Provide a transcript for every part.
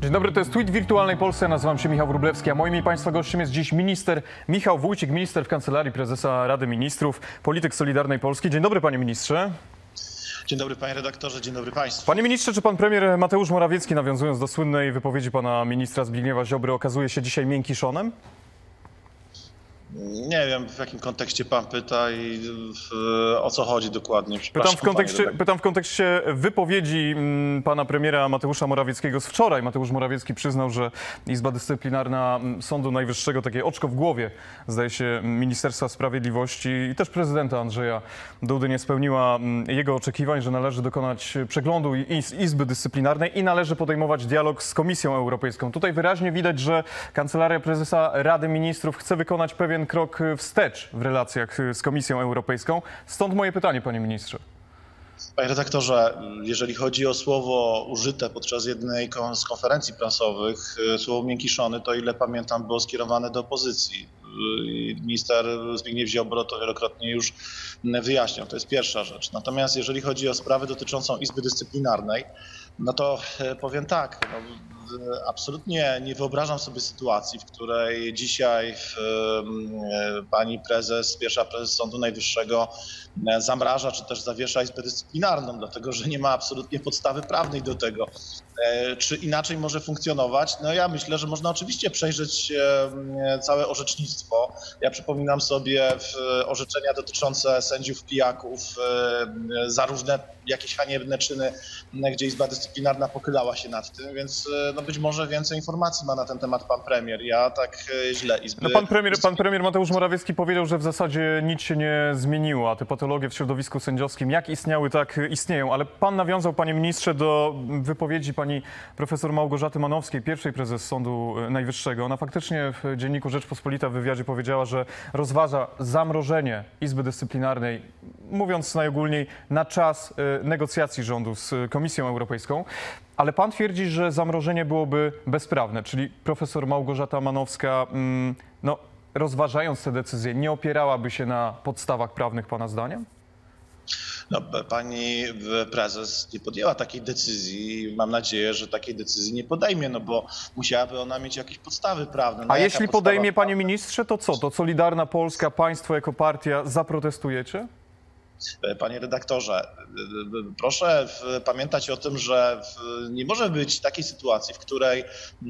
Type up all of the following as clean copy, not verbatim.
Dzień dobry, to jest Tweet w Wirtualnej Polsce. Nazywam się Michał Wróblewski, a moim i Państwa gościem jest dziś minister Michał Wójcik, minister w Kancelarii Prezesa Rady Ministrów, polityk Solidarnej Polski. Dzień dobry, panie ministrze. Dzień dobry, panie redaktorze, dzień dobry państwu. Panie ministrze, czy pan premier Mateusz Morawiecki, nawiązując do słynnej wypowiedzi pana ministra Zbigniewa Ziobry, okazuje się dzisiaj miękiszonem? Nie wiem, w jakim kontekście pan pyta i o co chodzi dokładnie. Pytam w kontekście wypowiedzi pana premiera Mateusza Morawieckiego z wczoraj. Mateusz Morawiecki przyznał, że Izba Dyscyplinarna Sądu Najwyższego, takie oczko w głowie, zdaje się, Ministerstwa Sprawiedliwości i też prezydenta Andrzeja Dudy nie spełniła jego oczekiwań, że należy dokonać przeglądu Izby Dyscyplinarnej i należy podejmować dialog z Komisją Europejską. Tutaj wyraźnie widać, że Kancelaria Prezesa Rady Ministrów chce wykonać pewien krok wstecz w relacjach z Komisją Europejską. Stąd moje pytanie, panie ministrze. Panie redaktorze, jeżeli chodzi o słowo użyte podczas jednej z konferencji prasowych, słowo miękiszony, to ile pamiętam było skierowane do opozycji. Minister Zbigniew Ziobro to wielokrotnie już wyjaśniał. To jest pierwsza rzecz. Natomiast jeżeli chodzi o sprawę dotyczącą Izby Dyscyplinarnej, no to powiem tak, absolutnie nie wyobrażam sobie sytuacji, w której dzisiaj pani prezes, pierwsza prezes Sądu Najwyższego zamraża czy też zawiesza Izbę Dyscyplinarną, dlatego że nie ma absolutnie podstawy prawnej do tego. Czy inaczej może funkcjonować? No ja myślę, że można oczywiście przejrzeć całe orzecznictwo. Ja przypominam sobie orzeczenia dotyczące sędziów pijaków za różne jakieś haniebne czyny, gdzie Izba Dyscyplinarna pochylała się nad tym, więc no być może więcej informacji ma na ten temat pan premier. Ja tak źle Izby... No pan premier Mateusz Morawiecki powiedział, że w zasadzie nic się nie zmieniło, a te patologie w środowisku sędziowskim jak istniały, tak istnieją. Ale pan nawiązał, panie ministrze, do wypowiedzi pani profesor Małgorzaty Manowskiej, pierwszej prezes Sądu Najwyższego. Ona faktycznie w dzienniku Rzeczpospolita w wywiadzie powiedziała, że rozważa zamrożenie Izby Dyscyplinarnej, mówiąc najogólniej, na czas negocjacji rządu z Komisją Europejską. Ale pan twierdzi, że zamrożenie byłoby bezprawne, czyli profesor Małgorzata Manowska, no, rozważając te decyzje, nie opierałaby się na podstawach prawnych pana zdaniem? No, pani prezes nie podjęła takiej decyzji. Mam nadzieję, że takiej decyzji nie podejmie, no bo musiałaby ona mieć jakieś podstawy prawne. No, a jeśli podejmie, panie ministrze, to co? To Solidarna Polska, państwo jako partia zaprotestujecie? Panie redaktorze, proszę pamiętać o tym, że nie może być takiej sytuacji, w której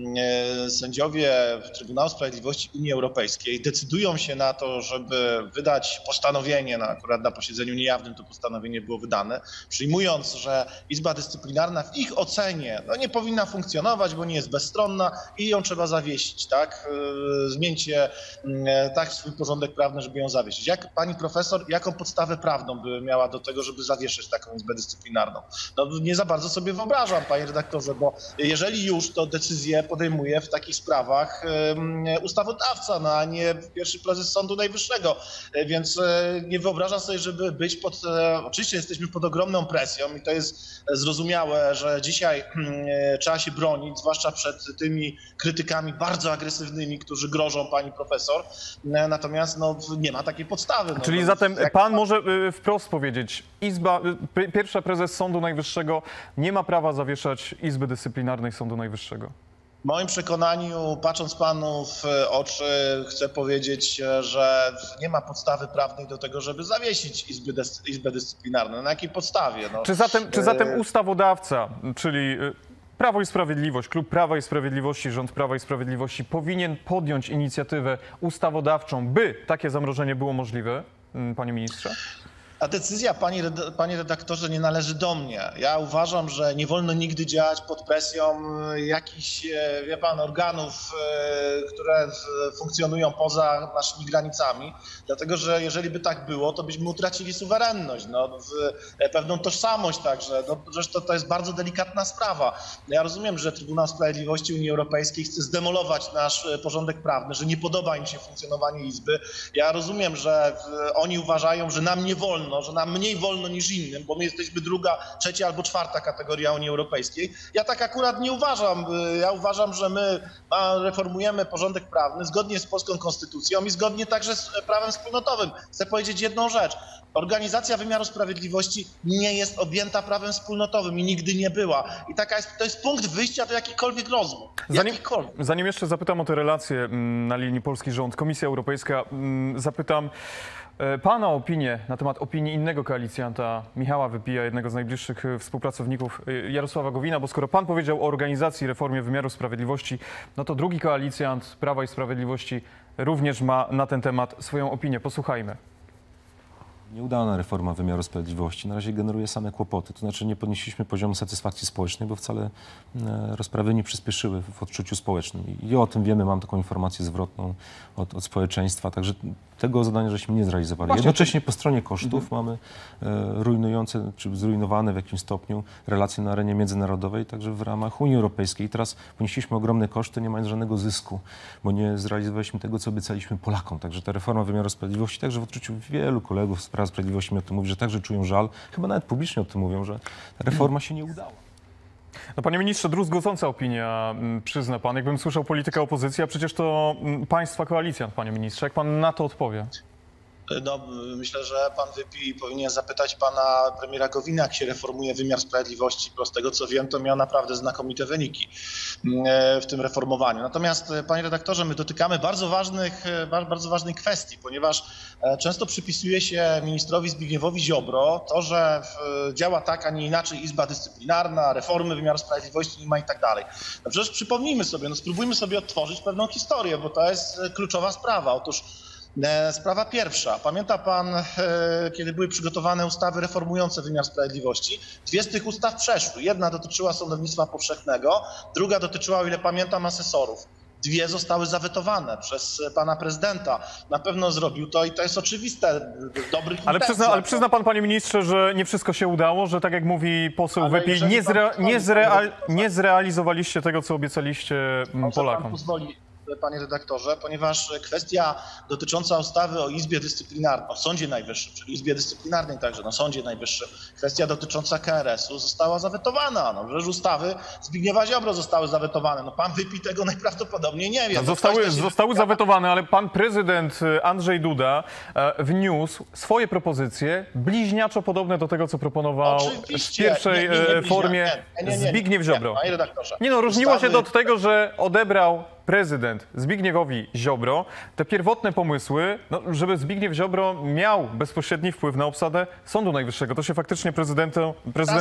sędziowie Trybunału Sprawiedliwości Unii Europejskiej decydują się na to, żeby wydać postanowienie, akurat na posiedzeniu niejawnym to postanowienie było wydane, przyjmując, że Izba Dyscyplinarna w ich ocenie no, nie powinna funkcjonować, bo nie jest bezstronna i ją trzeba zawiesić, tak? Zmieńcie tak swój porządek prawny, żeby ją zawiesić. Jak pani profesor, jaką podstawę prawną by miała do tego, żeby zawieszyć taką Izbę Dyscyplinarną? No nie za bardzo sobie wyobrażam, panie redaktorze, bo jeżeli już to decyzję podejmuje w takich sprawach ustawodawca, no, a nie pierwszy prezes Sądu Najwyższego, więc nie wyobrażam sobie, żeby być pod... Oczywiście jesteśmy pod ogromną presją i to jest zrozumiałe, że dzisiaj trzeba się bronić, zwłaszcza przed tymi krytykami bardzo agresywnymi, którzy grożą pani profesor, natomiast no, nie ma takiej podstawy. No, czyli zatem pan może wprost powiedzieć, pierwsza prezes Sądu Najwyższego nie ma prawa zawieszać Izby Dyscyplinarnej Sądu Najwyższego? W moim przekonaniu, patrząc panu w oczy, chcę powiedzieć, że nie ma podstawy prawnej do tego, żeby zawiesić Izbę Dyscyplinarną. Na jakiej podstawie? No, czy zatem ustawodawca, czyli Prawo i Sprawiedliwość, klub Prawa i Sprawiedliwości, rząd Prawa i Sprawiedliwości powinien podjąć inicjatywę ustawodawczą, by takie zamrożenie było możliwe, panie ministrze? Ta decyzja, panie redaktorze, nie należy do mnie. Ja uważam, że nie wolno nigdy działać pod presją jakichś, wie pan, organów, które funkcjonują poza naszymi granicami, dlatego że jeżeli by tak było, to byśmy utracili suwerenność, no, pewną tożsamość także. No, zresztą to jest bardzo delikatna sprawa. Ja rozumiem, że Trybunał Sprawiedliwości Unii Europejskiej chce zdemolować nasz porządek prawny, że nie podoba im się funkcjonowanie Izby. Ja rozumiem, że oni uważają, że nam nie wolno wolno, że nam mniej wolno niż innym, bo my jesteśmy druga, trzecia albo czwarta kategoria Unii Europejskiej. Ja tak akurat nie uważam. Ja uważam, że my reformujemy porządek prawny zgodnie z polską konstytucją i zgodnie także z prawem wspólnotowym. Chcę powiedzieć jedną rzecz. Organizacja wymiaru sprawiedliwości nie jest objęta prawem wspólnotowym i nigdy nie była. I to jest punkt wyjścia do jakichkolwiek rozmów. Zanim jeszcze zapytam o te relacje na linii polski rząd, Komisja Europejska, zapytam pana o opinię na temat opinii innego koalicjanta, Michała Wypija, jednego z najbliższych współpracowników Jarosława Gowina, bo skoro pan powiedział o organizacji, reformie wymiaru sprawiedliwości, no to drugi koalicjant Prawa i Sprawiedliwości również ma na ten temat swoją opinię. Posłuchajmy. Nieudana reforma wymiaru sprawiedliwości na razie generuje same kłopoty. To znaczy nie podnieśliśmy poziomu satysfakcji społecznej, bo wcale rozprawy nie przyspieszyły w odczuciu społecznym. I o tym wiemy, mam taką informację zwrotną od społeczeństwa, także tego zadania żeśmy nie zrealizowali. Właśnie Jednocześnie po stronie kosztów mamy rujnujące, czy zrujnowane w jakimś stopniu relacje na arenie międzynarodowej, także w ramach Unii Europejskiej. I teraz ponieśliśmy ogromne koszty, nie mając żadnego zysku, bo nie zrealizowaliśmy tego, co obiecaliśmy Polakom. Także ta reforma wymiaru sprawiedliwości, także w odczuciu wielu kolegów z Prawa i Sprawiedliwości mi o tym mówi, że także czują żal, chyba nawet publicznie o tym mówią, że ta reforma się nie udała. No, panie ministrze, druzgocąca opinia, przyzna pan. Jakbym słyszał politykę opozycji, a przecież to państwa koalicjant, panie ministrze. Jak pan na to odpowie? No, myślę, że pan Wypij powinien zapytać pana premiera Gowina, jak się reformuje wymiar sprawiedliwości, bo z tego co wiem, to miał naprawdę znakomite wyniki w tym reformowaniu. Natomiast, panie redaktorze, my dotykamy bardzo ważnej kwestii, ponieważ często przypisuje się ministrowi Zbigniewowi Ziobro to, że działa tak, a nie inaczej Izba Dyscyplinarna, reformy wymiaru sprawiedliwości nie ma i tak dalej. No przecież przypomnijmy sobie, no spróbujmy sobie odtworzyć pewną historię, bo to jest kluczowa sprawa. Otóż sprawa pierwsza. Pamięta pan, kiedy były przygotowane ustawy reformujące wymiar sprawiedliwości? Dwie z tych ustaw przeszły. Jedna dotyczyła sądownictwa powszechnego, druga dotyczyła, o ile pamiętam, asesorów. Dwie zostały zawetowane przez pana prezydenta. Na pewno zrobił to i to jest oczywiste. Dobrych intencji. Ale przyzna pan, panie ministrze, że nie wszystko się udało, że tak jak mówi poseł Wypij, nie zrealizowaliście tego, co obiecaliście Polakom. Pan pozwoli, panie redaktorze, ponieważ kwestia dotycząca ustawy o Izbie Dyscyplinarnej, o Sądzie Najwyższym, czyli Izbie Dyscyplinarnej także, na Sądzie Najwyższym, kwestia dotycząca KRS-u została zawetowana. No, przecież ustawy Zbigniewa Ziobro zostały zawetowane. No, pan Wypij tego najprawdopodobniej nie wie. Zostały zawetowane, ale pan prezydent Andrzej Duda wniósł swoje propozycje bliźniaczo podobne do tego, co propował w pierwszej formie Zbigniew Ziobro. Panie redaktorze. Nie no, różniło się to od tego, że odebrał prezydent Zbigniewowi Ziobro te pierwotne pomysły, no, żeby Zbigniew Ziobro miał bezpośredni wpływ na obsadę Sądu Najwyższego. To się faktycznie prezydentowi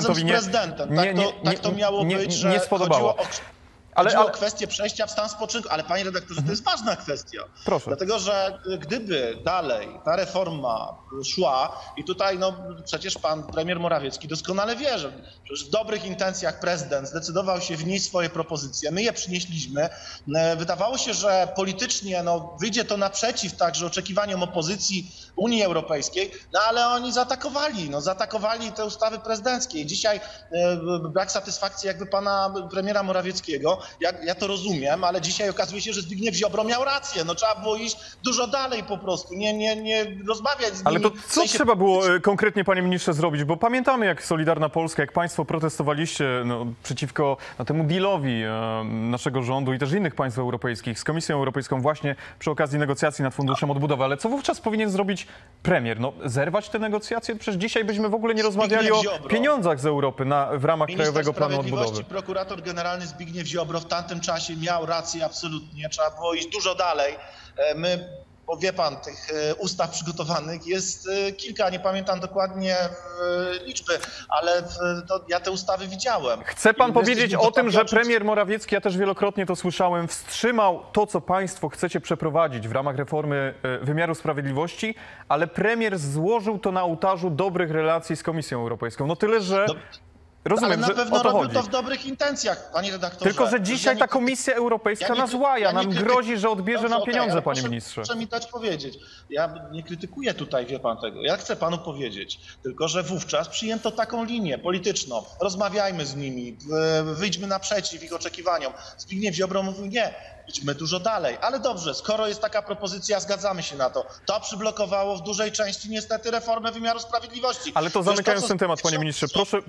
tak to miało być, że nie spodobało. Chodziło o kwestię przejścia w stan spoczynku, ale panie redaktorze, to jest ważna kwestia. Proszę. Dlatego, że gdyby dalej ta reforma szła i tutaj no przecież pan premier Morawiecki doskonale wie, że przecież w dobrych intencjach prezydent zdecydował się wnieść swoje propozycje, my je przynieśliśmy. Wydawało się, że politycznie no, wyjdzie to naprzeciw także oczekiwaniom opozycji Unii Europejskiej, no ale oni zaatakowali te ustawy prezydenckie. I dzisiaj brak satysfakcji jakby pana premiera Morawieckiego. Ja to rozumiem, ale dzisiaj okazuje się, że Zbigniew Ziobro miał rację. No trzeba było iść dużo dalej po prostu, nie rozmawiać z nimi. Ale to co trzeba było konkretnie, panie ministrze, zrobić? Bo pamiętamy, jak Solidarna Polska, jak państwo protestowaliście przeciwko temu dealowi naszego rządu i też innych państw europejskich z Komisją Europejską właśnie przy okazji negocjacji nad Funduszem Odbudowy. Ale co wówczas powinien zrobić premier? No, zerwać te negocjacje? Przecież dzisiaj byśmy w ogóle nie rozmawiali o pieniądzach z Europy w ramach Krajowego Planu Odbudowy. Prokurator generalny Zbigniew Ziobro w tamtym czasie miał rację absolutnie, trzeba było iść dużo dalej. Bo wie pan, tych ustaw przygotowanych jest kilka, nie pamiętam dokładnie liczby, ale ja te ustawy widziałem. Chce pan powiedzieć o tym, że premier Morawiecki, ja też wielokrotnie to słyszałem, wstrzymał to, co państwo chcecie przeprowadzić w ramach reformy wymiaru sprawiedliwości, ale premier złożył to na ołtarzu dobrych relacji z Komisją Europejską. No tyle, że... Rozumiem, ale na pewno że o to robił chodzi. to w dobrych intencjach, panie redaktorze. Tylko że dzisiaj ta Komisja Europejska nas łaja, nam grozi, że odbierze nam pieniądze, panie ministrze. Proszę mi dać powiedzieć. Ja nie krytykuję tutaj, wie pan tego. Ja chcę panu powiedzieć, tylko że wówczas przyjęto taką linię polityczną. Rozmawiajmy z nimi, wyjdźmy naprzeciw ich oczekiwaniom. Zbigniew Ziobro mówił nie. idźmy dużo dalej. Ale dobrze, skoro jest taka propozycja, zgadzamy się na to. To przyblokowało w dużej części niestety reformę wymiaru sprawiedliwości. Ale to zamykając ten temat, panie ministrze,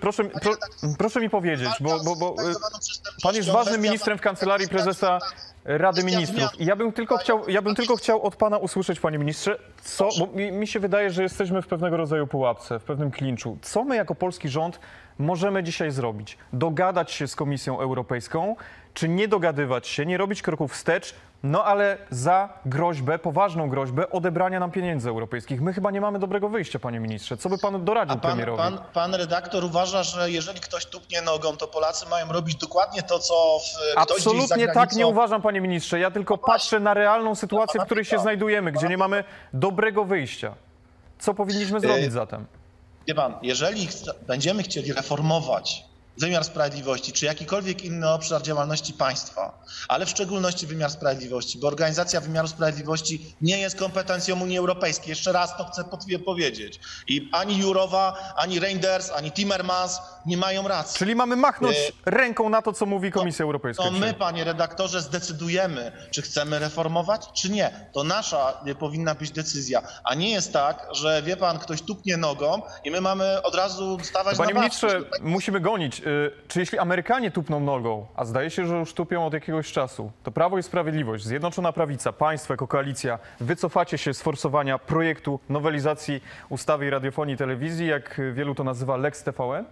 proszę mi powiedzieć, bo pan jest ważnym ministrem w Kancelarii Prezesa Rady Ministrów. I ja bym tylko chciał od pana usłyszeć, panie ministrze, bo mi się wydaje, że jesteśmy w pewnego rodzaju pułapce, w pewnym klinczu. Co my jako polski rząd możemy dzisiaj zrobić? Dogadać się z Komisją Europejską, czy nie dogadywać się, nie robić kroków wstecz, no ale za groźbę, poważną groźbę odebrania nam pieniędzy europejskich. My chyba nie mamy dobrego wyjścia, panie ministrze. Co by pan doradził premierowi? Pan redaktor uważa, że jeżeli ktoś tupnie nogą, to Polacy mają robić dokładnie to, co ktoś gdzieś za Absolutnie granicą... tak nie uważam, panie ministrze. Ja tylko patrzę na realną sytuację, w której się znajdujemy, gdzie nie mamy dobrego wyjścia. Co powinniśmy zrobić zatem? Wie pan, jeżeli będziemy chcieli reformować wymiar sprawiedliwości, czy jakikolwiek inny obszar działalności państwa, ale w szczególności wymiar sprawiedliwości, bo organizacja wymiaru sprawiedliwości nie jest kompetencją Unii Europejskiej. Jeszcze raz to chcę powiedzieć. I ani Jourová, ani Reinders, ani Timmermans nie mają racji. Czyli mamy machnąć ręką na to, co mówi Komisja Europejska. To my, panie redaktorze, zdecydujemy, czy chcemy reformować, czy nie. To nasza powinna być decyzja, a nie jest tak, że wie pan, ktoś tupnie nogą i my mamy od razu stawać na Panie baczność. ministrze, musimy gonić. Czy jeśli Amerykanie tupną nogą, a zdaje się, że już tupią od jakiegoś czasu, to Prawo i Sprawiedliwość, Zjednoczona Prawica, państwo jako koalicja, wycofacie się z forsowania projektu nowelizacji ustawy radiofonii i telewizji, jak wielu to nazywa Lex TVN?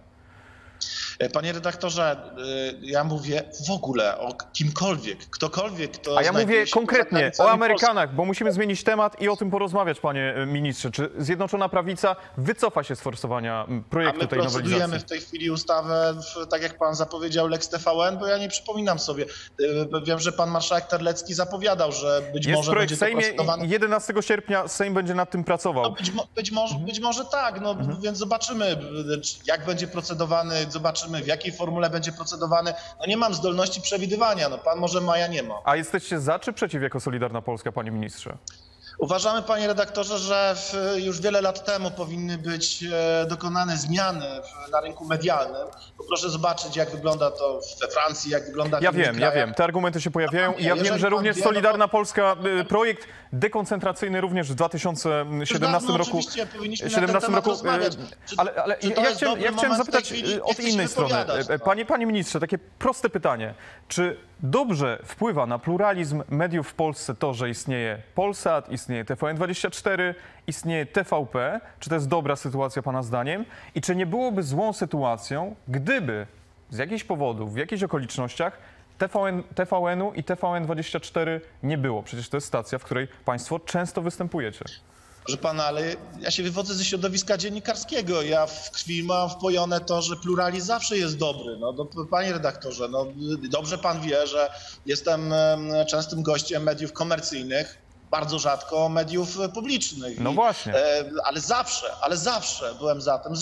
Panie redaktorze, ja mówię w ogóle o kimkolwiek, ktokolwiek, kto... A ja mówię konkretnie o granicami Amerykanach, bo musimy zmienić temat i o tym porozmawiać, panie ministrze. Czy Zjednoczona Prawica wycofa się z forsowania projektu tej nowelizacji? Procedujemy w tej chwili ustawę, tak jak pan zapowiedział, Lex TVN, bo ja nie przypominam sobie. Wiem, że pan marszałek Terlecki zapowiadał, że być Jest może projekt będzie w Sejmie to procedowane. i 11 sierpnia Sejm będzie nad tym pracował. No być może tak, no więc zobaczymy, jak będzie procedowany, zobaczymy, w jakiej formule będzie procedowany. No nie mam zdolności przewidywania, no pan może ma, ja nie ma. A jesteście za czy przeciw jako Solidarna Polska, panie ministrze? Uważamy, panie redaktorze, że już wiele lat temu powinny być dokonane zmiany na rynku medialnym. Bo proszę zobaczyć, jak wygląda to we Francji, jak wygląda w innych Ja krajach. wiem. Te argumenty się pojawiają i ja wiem, jeżeli że pan również wie, no to- Solidarna Polska, projekt dekoncentracyjny również w 2017 roku. Oczywiście powinniśmy na ten temat rozmawiać. Ale czy to ja jest dobry chciałem moment w tej zapytać chwili? od Nie chcę innej się strony. wypowiadać, no. Panie ministrze, takie proste pytanie. Czy dobrze wpływa na pluralizm mediów w Polsce to, że istnieje Polsat, istnieje TVN24, istnieje TVP? Czy to jest dobra sytuacja pana zdaniem? I czy nie byłoby złą sytuacją, gdyby z jakichś powodów, w jakichś okolicznościach TVN-u i TVN24 nie było? Przecież to jest stacja, w której państwo często występujecie. Proszę pana, ale ja się wywodzę ze środowiska dziennikarskiego. Ja w krwi mam wpojone to, że pluralizm zawsze jest dobry. No, panie redaktorze, no, dobrze pan wie, że jestem częstym gościem mediów komercyjnych, bardzo rzadko mediów publicznych. No właśnie. Ale zawsze byłem za tym,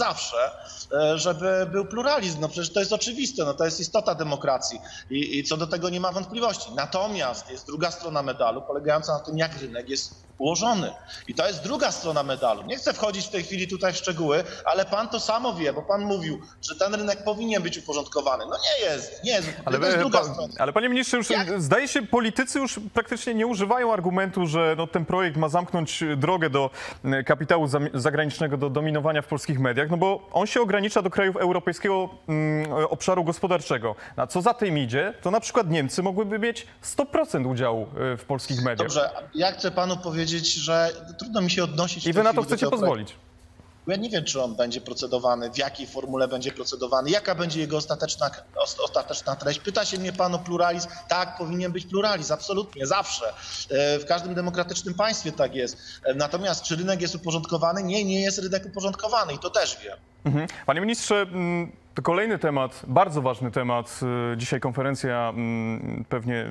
żeby był pluralizm. No przecież to jest oczywiste, no to jest istota demokracji i co do tego nie ma wątpliwości. Natomiast jest druga strona medalu, polegająca na tym, jak rynek jest ułożony. I to jest druga strona medalu. Nie chcę wchodzić w tej chwili tutaj w szczegóły, ale pan to samo wie, bo pan mówił, że ten rynek powinien być uporządkowany. No nie jest. To jest druga strona. Ale panie ministrze, już zdaje się, politycy już praktycznie nie używają argumentu, że no, ten projekt ma zamknąć drogę do kapitału zagranicznego, do dominowania w polskich mediach, no bo on się ogranicza do krajów europejskiego obszaru gospodarczego. A co za tym idzie, to na przykład Niemcy mogłyby mieć 100% udziału w polskich mediach. Dobrze, ja chcę panu powiedzieć, że trudno mi się odnosić I w wy tej na to chwili do chcecie tego pozwolić. Ja nie wiem, czy on będzie procedowany, w jakiej formule będzie procedowany, jaka będzie jego ostateczna treść. Pyta się mnie pan o pluralizm. Tak, powinien być pluralizm, absolutnie, zawsze. W każdym demokratycznym państwie tak jest. Natomiast czy rynek jest uporządkowany? Nie jest rynek uporządkowany i to też wiem. Panie ministrze, to kolejny temat, bardzo ważny temat. Dzisiaj konferencja pewnie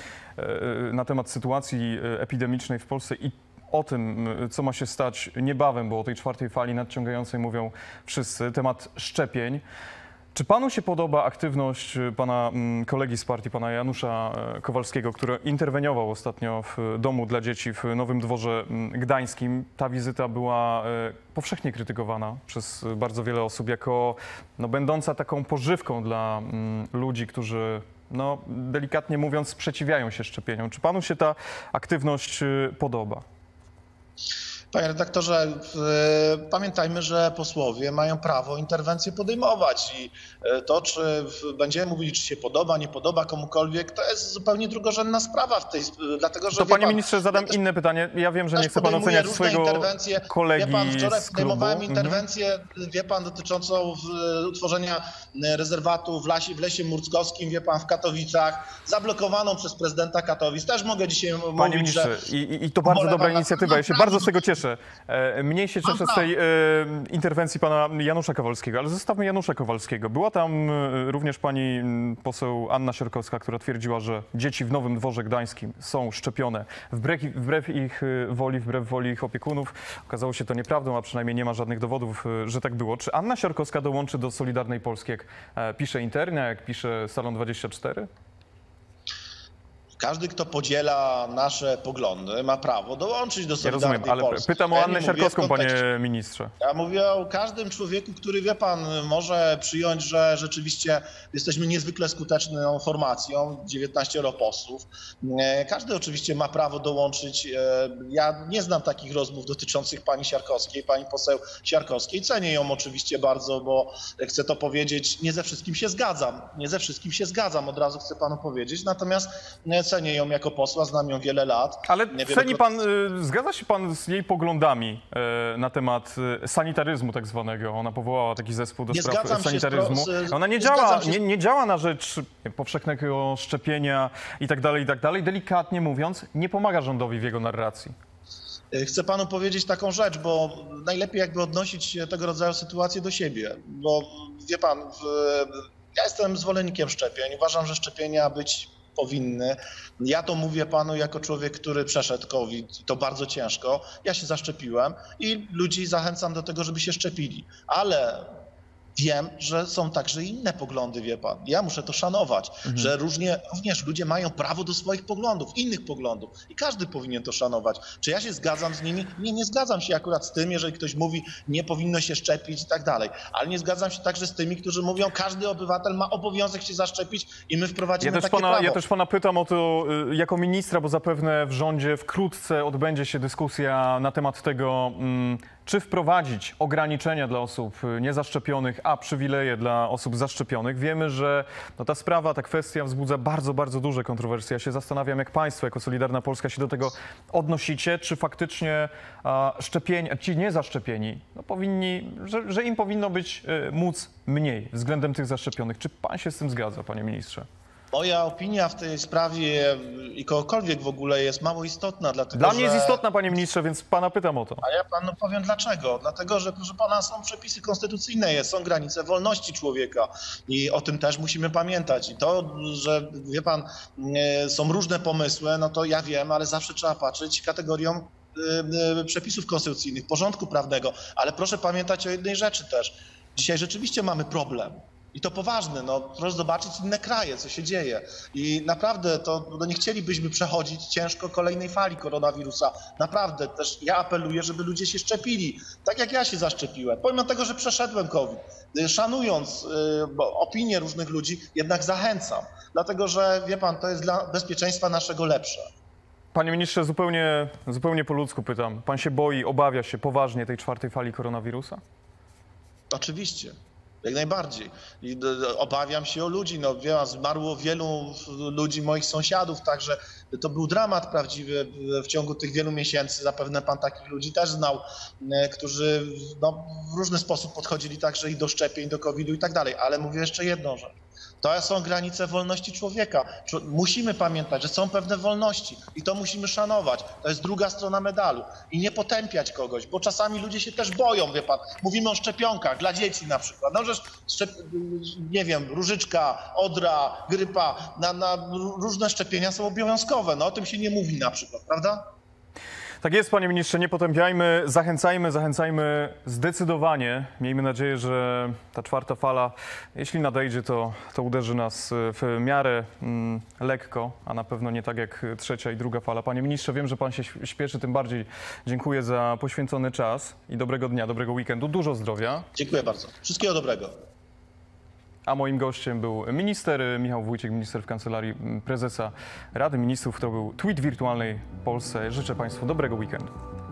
na temat sytuacji epidemicznej w Polsce i o tym, co ma się stać niebawem, bo o tej czwartej fali nadciągającej mówią wszyscy. Temat szczepień. Czy panu się podoba aktywność pana kolegi z partii, pana Janusza Kowalskiego, który interweniował ostatnio w domu dla dzieci w Nowym Dworze Gdańskim? Ta wizyta była powszechnie krytykowana przez bardzo wiele osób jako no, będąca taką pożywką dla ludzi, którzy no delikatnie mówiąc, sprzeciwiają się szczepieniom. Czy panu się ta aktywność podoba? Panie redaktorze, pamiętajmy, że posłowie mają prawo interwencje podejmować i to, czy będziemy mówili, czy się podoba, nie podoba komukolwiek, to jest zupełnie drugorzędna sprawa dlatego że To panie ministrze, zadam inne pytanie. Ja wiem, że nie chce pan oceniać swojego kolegi Wie pan, wczoraj z klubu. podejmowałem interwencję, wie pan, dotyczącą utworzenia rezerwatu w lesie murckowskim, wie pan, w Katowicach, zablokowaną przez prezydenta Katowic. Też mogę dzisiaj Panie mówić, że... ministrze, i to bardzo dobra inicjatywa. Ja się bardzo z tego cieszę. Mniej się cieszę z tej interwencji pana Janusza Kowalskiego, ale zostawmy Janusza Kowalskiego. Była tam również pani poseł Anna Siarkowska, która twierdziła, że dzieci w Nowym Dworze Gdańskim są szczepione wbrew ich woli, wbrew woli ich opiekunów. Okazało się to nieprawdą, a przynajmniej nie ma żadnych dowodów, że tak było. Czy Anna Siarkowska dołączy do Solidarnej Polski, jak pisze Internia, jak pisze Salon 24? Każdy, kto podziela nasze poglądy, ma prawo dołączyć do Ja Solidarnej rozumiem, ale Polski. pytam o Ja nie Annę mówię w Siarkowską, panie kontekście- ministrze. Ja mówię o każdym człowieku, który, wie pan, może przyjąć, że rzeczywiście jesteśmy niezwykle skuteczną formacją, 19 posłów. Każdy oczywiście ma prawo dołączyć. Ja nie znam takich rozmów dotyczących pani Siarkowskiej, pani poseł Siarkowskiej. Cenię ją oczywiście bardzo, bo chcę to powiedzieć, nie ze wszystkim się zgadzam. Nie ze wszystkim się zgadzam, od razu chcę panu powiedzieć. Natomiast cenię ją jako posła, znam ją wiele lat. Ale ceni pan, zgadza się pan z jej poglądami na temat sanitaryzmu tak zwanego? Ona powołała taki zespół do Nie spraw zgadzam się sanitaryzmu. Ona nie działa na rzecz powszechnego szczepienia i tak dalej. Delikatnie mówiąc, nie pomaga rządowi w jego narracji. Chcę panu powiedzieć taką rzecz, bo najlepiej jakby odnosić tego rodzaju sytuacje do siebie. Bo wie pan, ja jestem zwolennikiem szczepień. Uważam, że szczepienia być powinny. Ja to mówię panu jako człowiek, który przeszedł COVID i to bardzo ciężko. Ja się zaszczepiłem i ludzi zachęcam do tego, żeby się szczepili. Ale wiem, że są także inne poglądy, wie pan. Ja muszę to szanować, że również ludzie mają prawo do swoich poglądów, innych poglądów i każdy powinien to szanować. Czy ja się zgadzam z nimi? Nie zgadzam się akurat z tym, jeżeli ktoś mówi, nie powinno się szczepić i tak dalej. Ale nie zgadzam się także z tymi, którzy mówią, każdy obywatel ma obowiązek się zaszczepić i my wprowadzimy takie prawo. Ja też pana pytam o to jako ministra, bo zapewne w rządzie wkrótce odbędzie się dyskusja na temat tego, czy wprowadzić ograniczenia dla osób niezaszczepionych, a przywileje dla osób zaszczepionych. Wiemy, że ta sprawa, ta kwestia wzbudza bardzo, bardzo duże kontrowersje. Ja się zastanawiam, jak państwo, jako Solidarna Polska się do tego odnosicie. Czy faktycznie ci niezaszczepieni powinni, że im powinno być móc mniej względem tych zaszczepionych. Czy pan się z tym zgadza, panie ministrze? Moja opinia w tej sprawie i kogokolwiek w ogóle jest mało istotna, dlatego Dla mnie jest istotna, panie ministrze, więc pana pytam o to. A ja panu powiem dlaczego. Dlatego, że proszę pana, są przepisy konstytucyjne, są granice wolności człowieka i o tym też musimy pamiętać. I to, że wie pan, są różne pomysły, no to ja wiem, ale zawsze trzeba patrzeć kategorią przepisów konstytucyjnych, porządku prawnego. Ale proszę pamiętać o jednej rzeczy też. Dzisiaj rzeczywiście mamy problem. I to poważny, proszę zobaczyć inne kraje, co się dzieje. I naprawdę to nie chcielibyśmy przechodzić ciężko kolejnej fali koronawirusa. Naprawdę też ja apeluję, żeby ludzie się szczepili, tak jak ja się zaszczepiłem. Pomimo tego, że przeszedłem COVID, szanując opinię różnych ludzi, jednak zachęcam. Dlatego, że wie pan, to jest dla bezpieczeństwa naszego lepsze. Panie ministrze, zupełnie po ludzku pytam. Pan się boi, obawia się poważnie tej czwartej fali koronawirusa? Oczywiście. Jak najbardziej. I obawiam się o ludzi. Zmarło wielu ludzi, moich sąsiadów, także to był dramat prawdziwy w ciągu tych wielu miesięcy. Zapewne pan takich ludzi też znał, którzy w różny sposób podchodzili także i do szczepień, do COVID-u i tak dalej. Ale mówię jeszcze jedną rzecz. To są granice wolności człowieka. Musimy pamiętać, że są pewne wolności i to musimy szanować. To jest druga strona medalu. I nie potępiać kogoś, bo czasami ludzie się też boją, wie pan. Mówimy o szczepionkach dla dzieci na przykład. Nie wiem, różyczka, odra, grypa, na różne szczepienia są obowiązkowe. O tym się nie mówi na przykład, prawda? Tak jest, panie ministrze, nie potępiajmy, zachęcajmy zdecydowanie. Miejmy nadzieję, że ta czwarta fala, jeśli nadejdzie, to uderzy nas w miarę lekko, a na pewno nie tak jak trzecia i druga fala. Panie ministrze, wiem, że pan się śpieszy, tym bardziej dziękuję za poświęcony czas i dobrego dnia, dobrego weekendu, dużo zdrowia. Dziękuję bardzo. Wszystkiego dobrego. A moim gościem był minister Michał Wójcik, minister w Kancelarii Prezesa Rady Ministrów. To był Tweet Wirtualnej Polsce. Życzę Państwu dobrego weekendu.